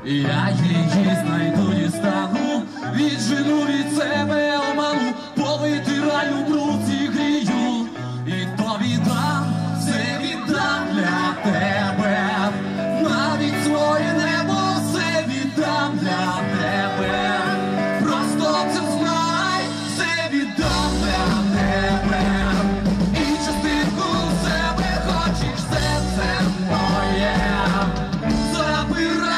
Я її знайду, дістану, віджену від себе оману, повитираю бруд і грію, і то віддам, все віддам для тебе, навіть своє небо все віддам для тебе, просто це знай, все віддам для тебе, і частинку себе хочеш, серце моє, забирай.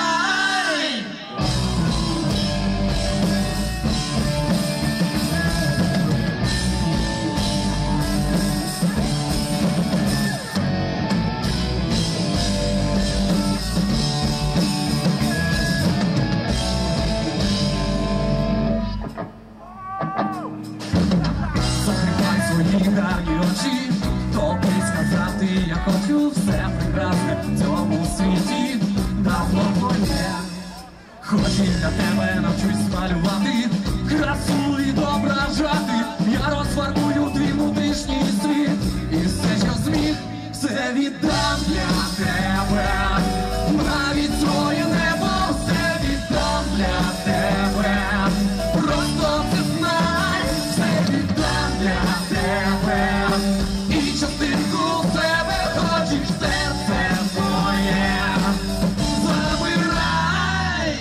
Закривай свої гарні очі, тобі сказати я хочу все прекрасне в цьому світі, давно твоє. Хоч і для тебе навчусь малювати, красу і дображати, я розфарбую твій мудишній світ, і все, що зміг, все віддам для тебе, навіть своє небо все віддам для тебе, просто це знай, все віддам для тебе, і частинку себе хочеш, серце моє, забирай.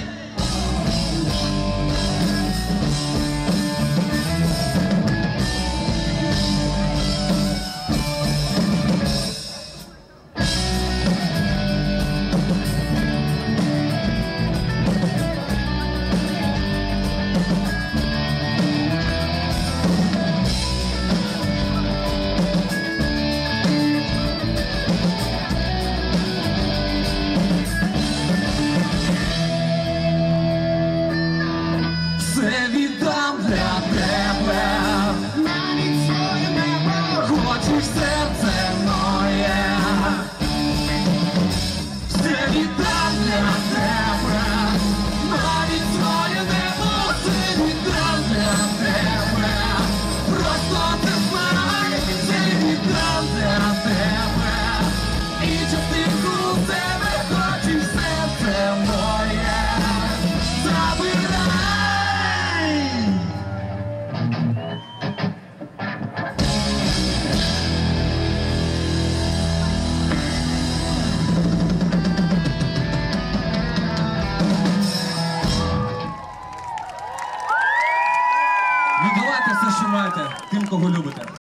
Все віддам для тебе, навіть своє небо хочеш, серце моє, все віддам для тебе, навіть своє небо, все віддам для тебе, просто ти знай, все віддам для тебе, і частинку себе хочеш, серце моє, забирай. Віддавайте все, що маєте, тим, кого любите.